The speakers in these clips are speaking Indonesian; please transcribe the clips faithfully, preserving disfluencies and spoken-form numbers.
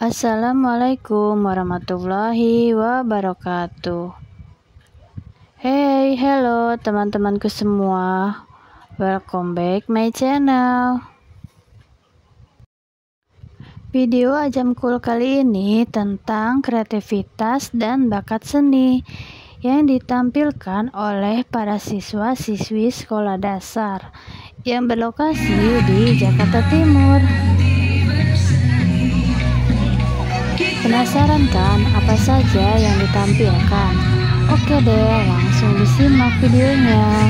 Assalamualaikum warahmatullahi wabarakatuh. Hey, hello teman-temanku semua. Welcome back my channel. Video Ajamkul kali ini tentang kreativitas dan bakat seni yang ditampilkan oleh para siswa-siswi sekolah dasar yang berlokasi di Jakarta Timur. Penasaran kan apa saja yang ditampilkan? Oke deh, langsung disimak videonya.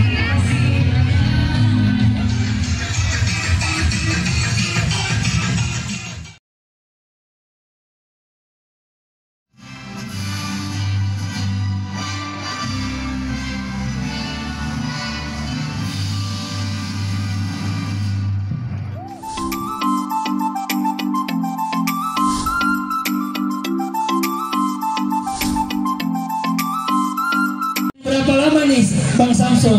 Berapa lama nih Bang Samsul?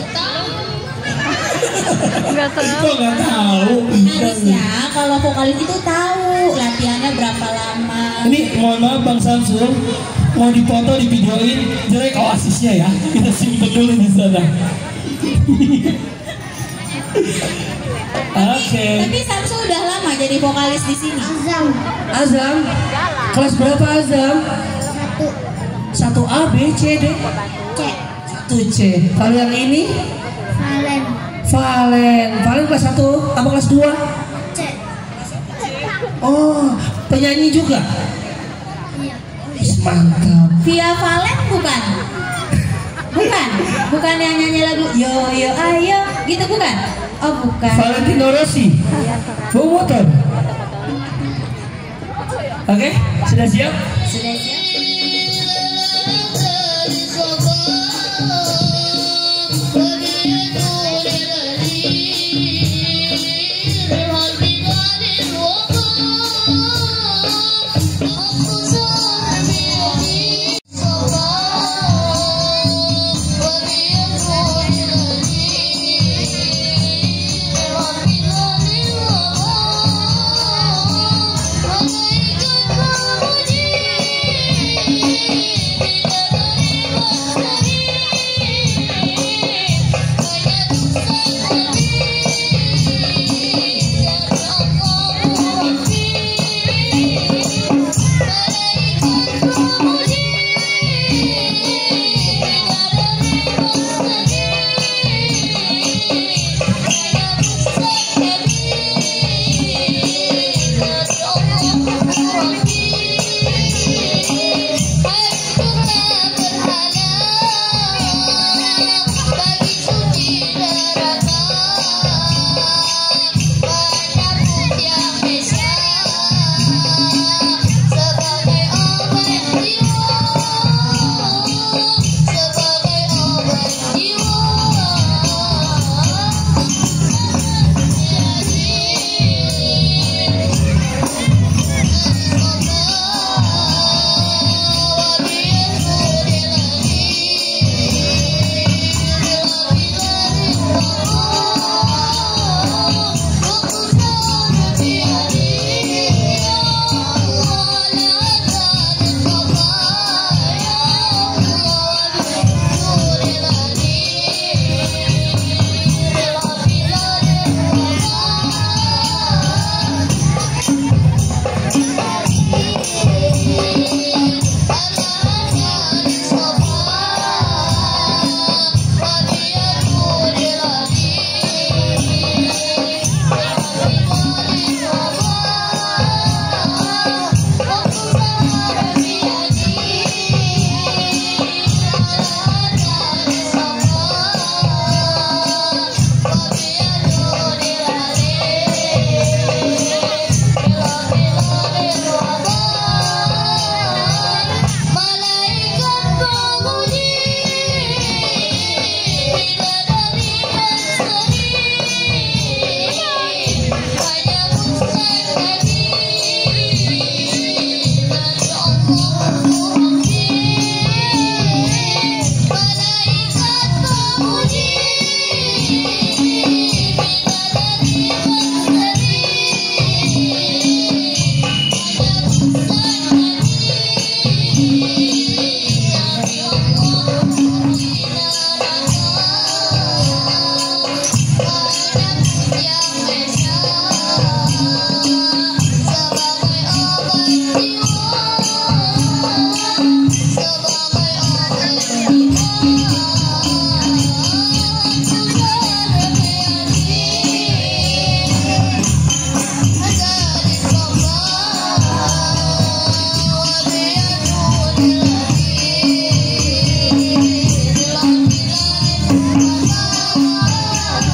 Nggak tahu. Kok nggak tahu? Harusnya kalau vokalis itu tahu latihannya berapa lama. Ini mohon maaf Bang Samsul, mau dipoto di videoin jelek oasisnya ya. Kita simpen dulu di sana. Oke. Tapi Samsul udah lama jadi vokalis di sini. Azam. Azam, kelas berapa Azam? Satu. Satu A, B, C, D. C. Satu C. Kalau yang ini? Valen. Valen. Valen kelas satu, apa kelas dua? C. Oh, penyanyi juga? Iya. Ih, mantap. Via Valen bukan? Bukan? Bukan yang nyanyi lagu Yo Yo Ayo gitu bukan? Oh bukan. Valentino Rossi. Bawa motor. Oke, sudah siap? Sudah siap?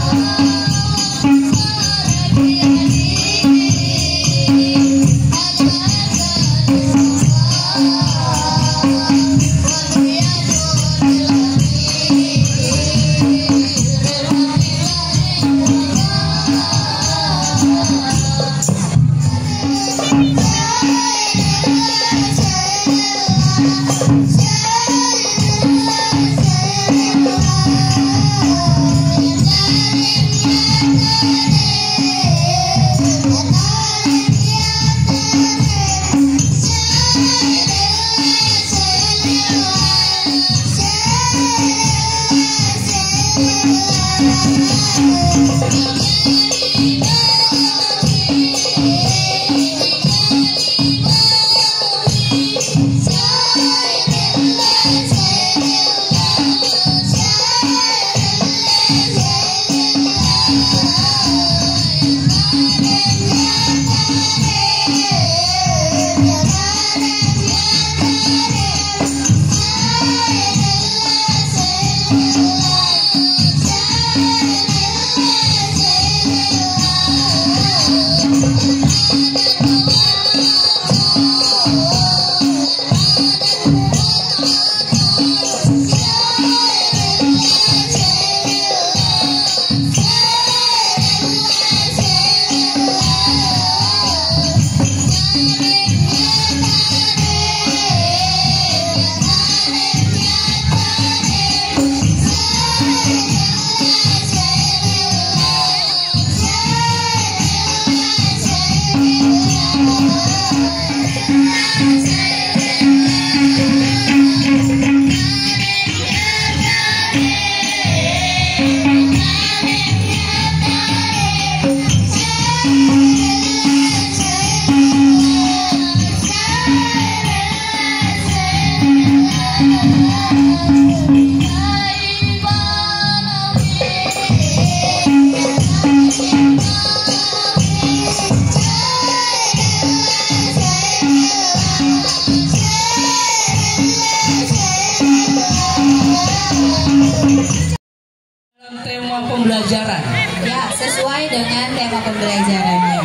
Tema pembelajaran. Ya, sesuai dengan tema pembelajarannya.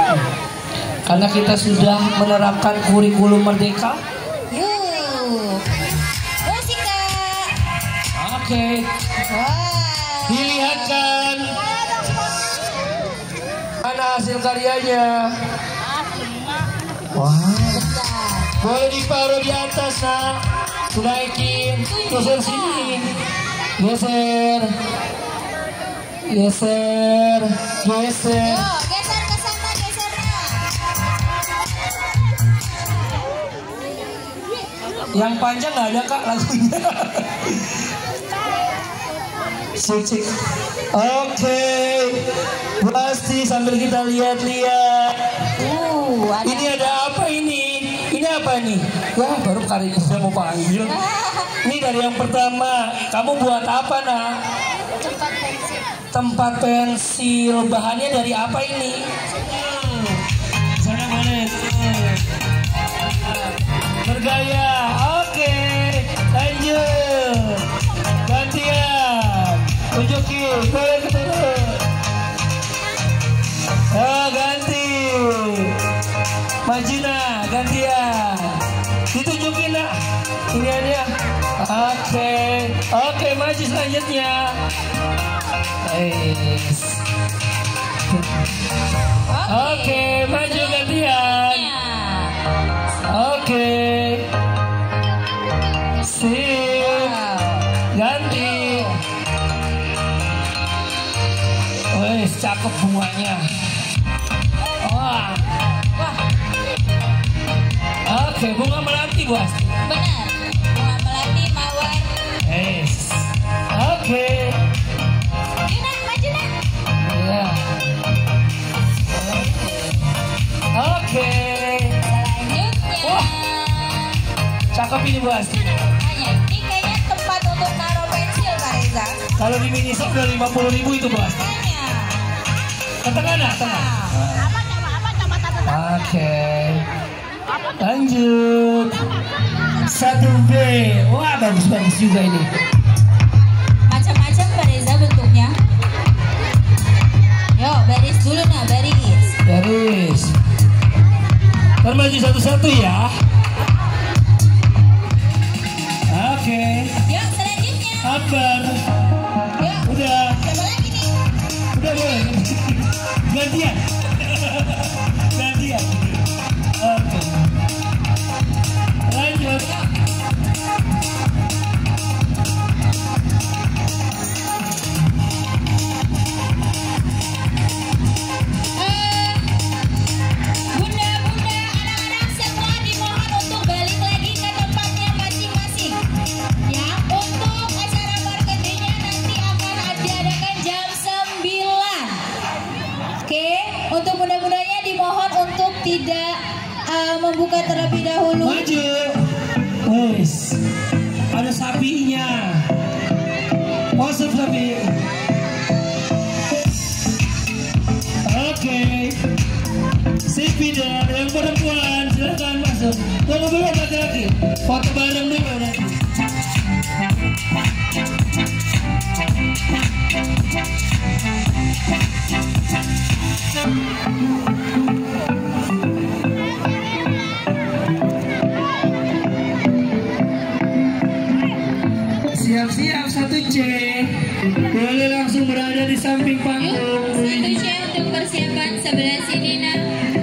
Karena kita sudah menerapkan kurikulum merdeka. Yuk, musik Kak. Oke, Wah. dilihatkan mana hasil karyanya. Wah, boleh ditaruh di atas nak. Naikin, geser sini, geser, geser, geser. Yo, geser ke sana gesernya. Yang panjang nggak ada kak lagunya. Cik cik. Oke, pasti sambil kita lihat-lihat. Uh, ada. Ini ada apa ini? Ini apa nih? Wah, baru kali ini saya mau panggil. Ini dari yang pertama. Kamu buat apa nak? Tempat pensil. Tempat pensil. Bahannya dari apa ini? Hmm. Sana boleh. Hmm. Bergaya. Oke, lanjut. Gantian. Tunjukin. Boleh turun. Oh, ganti. Majina, gantian. Ditunjukin nak. Ini dia. Oke, oke, maju selanjutnya. Yes. Oke, maju gantian. Oke. Sip. Ganti. Wes, cakep bunganya. Wah. Oke, bunga melati bos. Benar. Bunga melati mawar. Yes. Oke. Yuna, maju nak. Ya. Oke. Selanjutnya. Wah. Cakep ini bos. Hanya ini kayaknya tempat untuk naruh pensil Kak Reza. Kalau di mini shop udah lima puluh ribu itu bos. Hanya. Ke tengah nak, tengah. Apa nama apa nama tata? Oke. Lanjut. Satu B. Wah, bagus-bagus juga ini. Macam-macam Kak Reza bentuknya. Maju satu-satu ya. Oke. Yuk selanjutnya. Akbar. Yuk. Udah. Siapa lagi nih? Udah boleh. Gantian. Gantian. Oke. Lanjut. Tidak uh, membuka terlebih dahulu. Maju. Wes. Ada sapinya. Masuk sapi. Oke. Si Fidel yang perempuan silakan masuk. Tunggu dulu laki-laki. Foto bareng dulu nanti. Siap-siap satu C. Boleh langsung berada di samping panggung. Satu C untuk persiapan sebelah sini nak.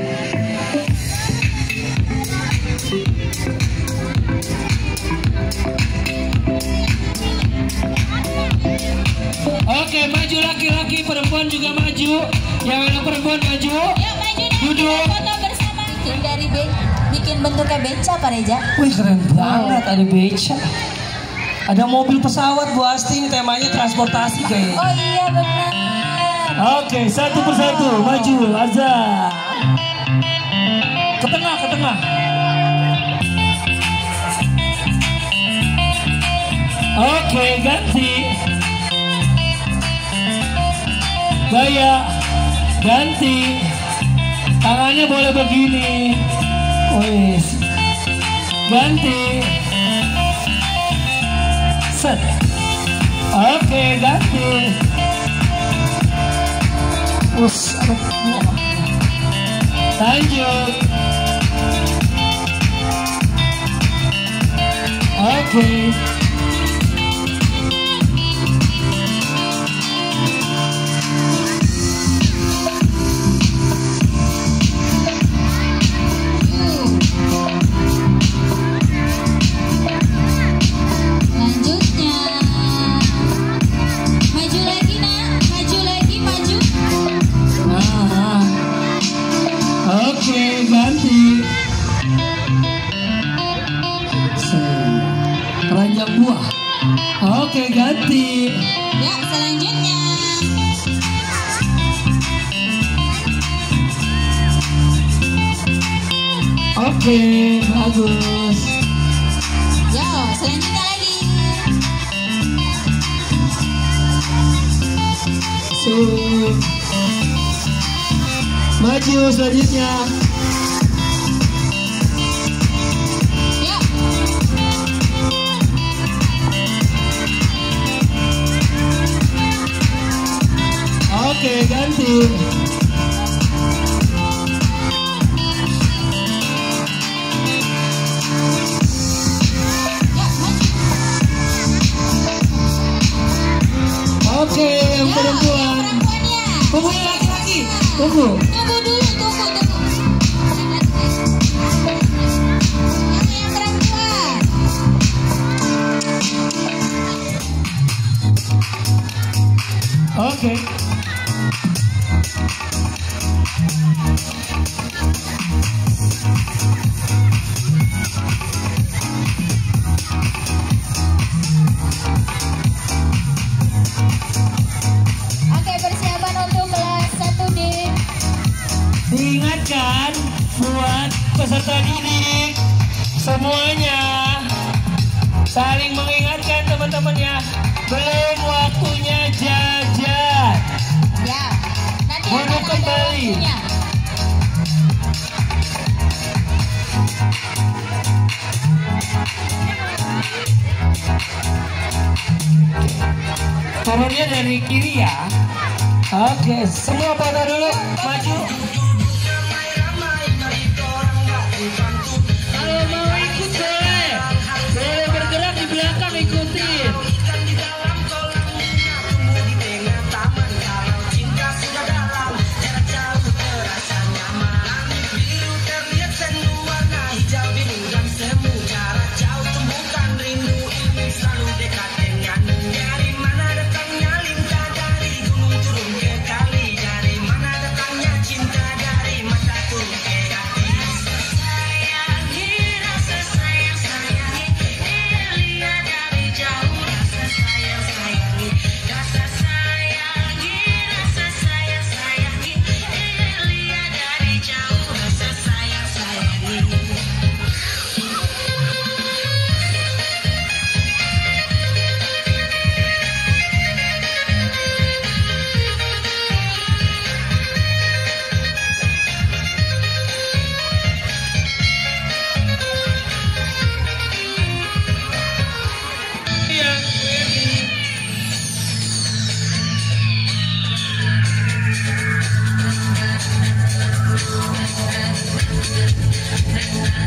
Oke, maju laki-laki, perempuan juga maju. Yang ada perempuan maju. Yuk maju nak. Duduk. Foto bersama. Bikin dari be bikin bentuknya beca Pak Reja. Wih keren banget ada beca. Ada mobil pesawat Bu Asti, ini temanya transportasi kayaknya. Oh iya benar. Oke, satu persatu maju, Arza. Ke tengah, ke tengah. Oke, ganti. Gaya, ganti. Tangannya boleh begini. Wih, ganti. Set. Oke, ganti. Us, lanjut. Oke. Oke, ganti. Keranjang buah. Oke, ganti. Ya, selanjutnya. Oke, bagus. Yo, selanjutnya lagi. Sip. Maju selanjutnya. Yuk. Oke, ganti. Oke, yang perempuan. Tunggu yang laki-laki. Tunggu. Tunggu dulu, tunggu, tunggu. Yang perempuan. Oke. Oke, persiapan untuk kelas satu D. Diingatkan buat peserta didik semuanya, saling mengingatkan teman-temannya, belum waktunya jajan. Ya. Nanti Mau akan ada kembali. waktunya. Turunnya dari kiri ya. Oke, semua pada dulu maju.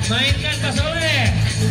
Mainkan Pak Soleh.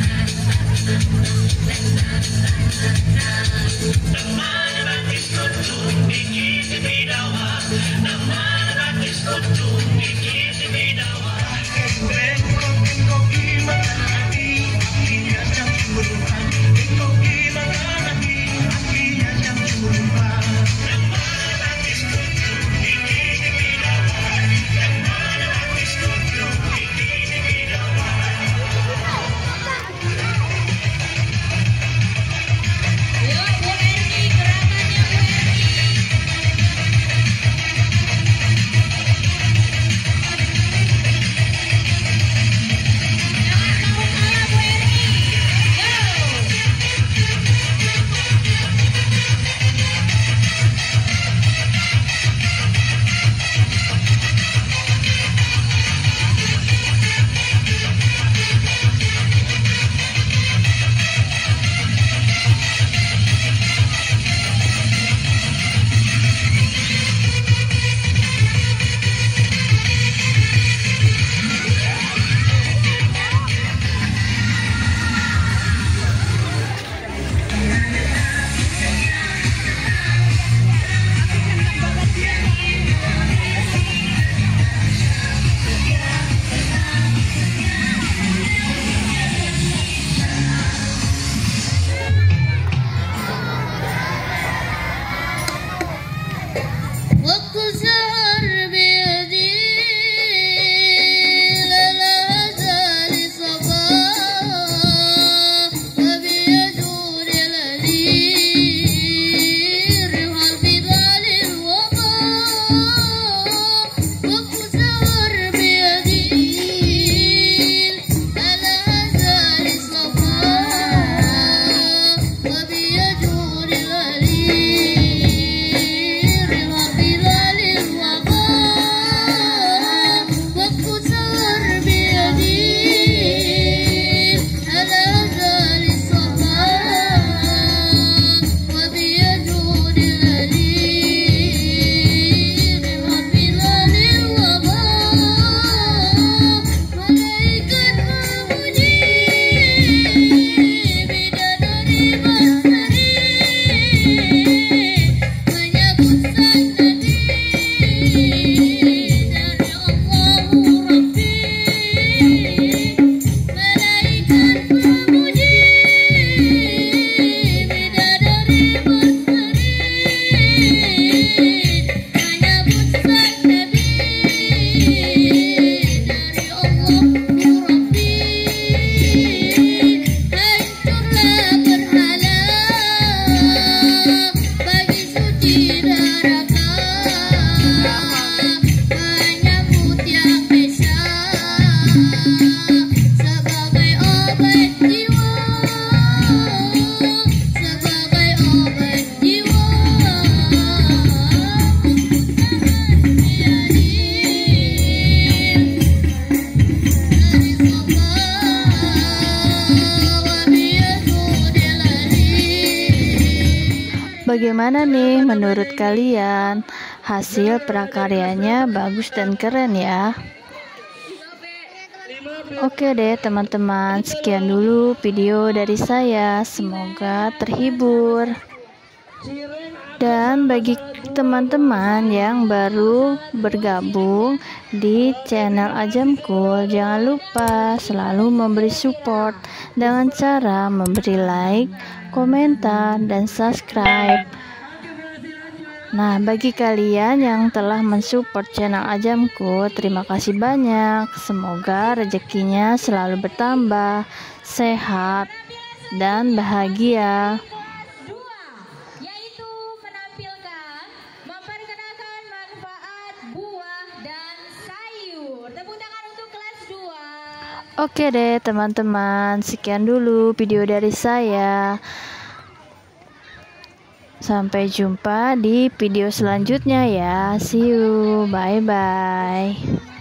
Bagaimana nih menurut kalian? Hasil prakaryanya bagus dan keren ya. Oke deh teman-teman, sekian dulu video dari saya. Semoga terhibur. Dan bagi teman-teman yang baru bergabung di channel Ajamkul, jangan lupa selalu memberi support dengan cara memberi like, komentar, dan subscribe. Nah, bagi kalian yang telah mensupport channel Ajamkul, terima kasih banyak. Semoga rezekinya selalu bertambah, sehat, dan bahagia. Oke deh teman-teman, sekian dulu video dari saya. Sampai jumpa di video selanjutnya ya. See you, bye bye.